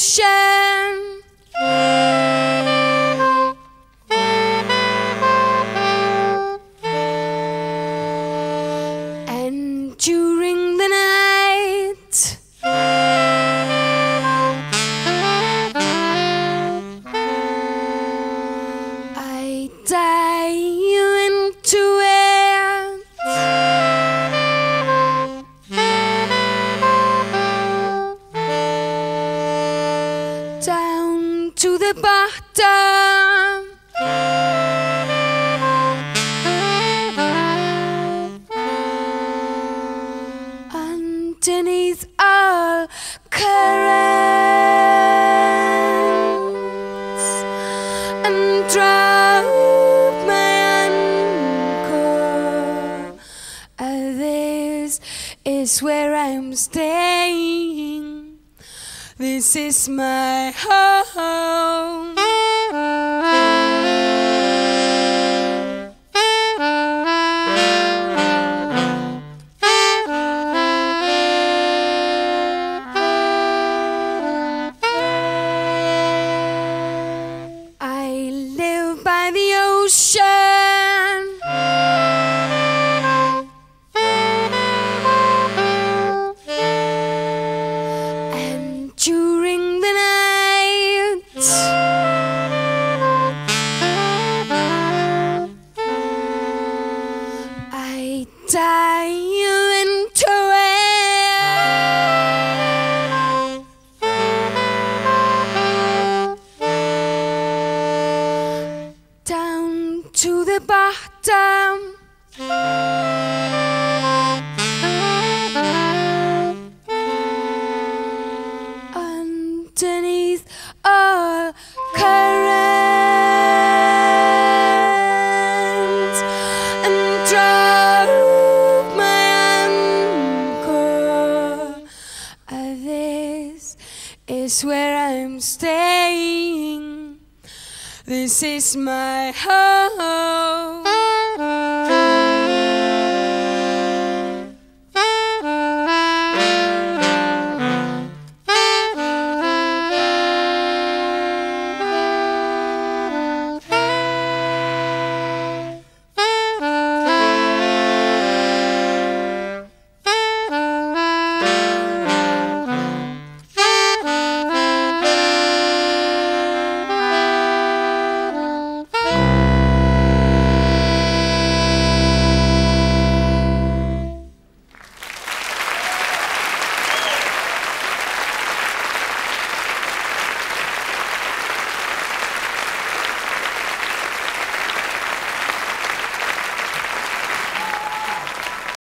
ocean. And during the night, I dive into it, down to the bottom. Underneath all currents, and drop my anchor. This is where I'm staying. This is my home. I live by the ocean, and during the night, I dive into it, down to the bottom. Underneath all currents, and drop my anchor. This is where I'm staying. This is my home.